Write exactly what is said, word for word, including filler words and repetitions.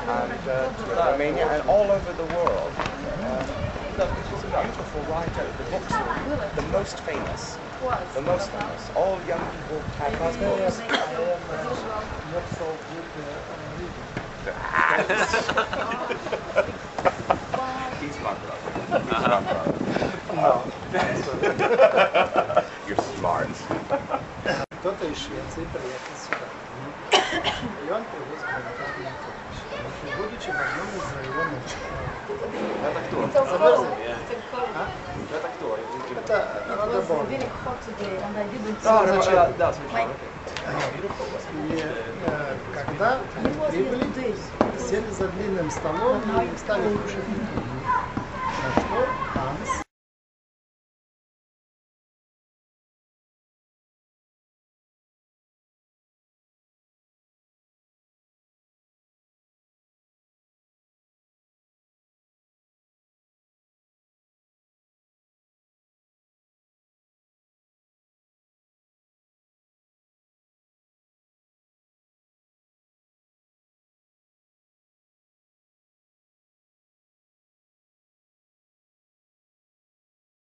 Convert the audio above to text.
and uh, to Romania and all over the world. Uh, He's a beautiful writer. The books are the most famous. The most famous. All young people have his books. Not so good reading. He's my brother. He's my brother. No. You're smart. Кто-то из Швеции приехал сюда. И он привез гуманитарную помощь. Будучи в одном из районов. Это кто? А? Это кто? Это Работа. Да, да, да, И э, когда они прибыли, сели за длинным столом и стали кушать.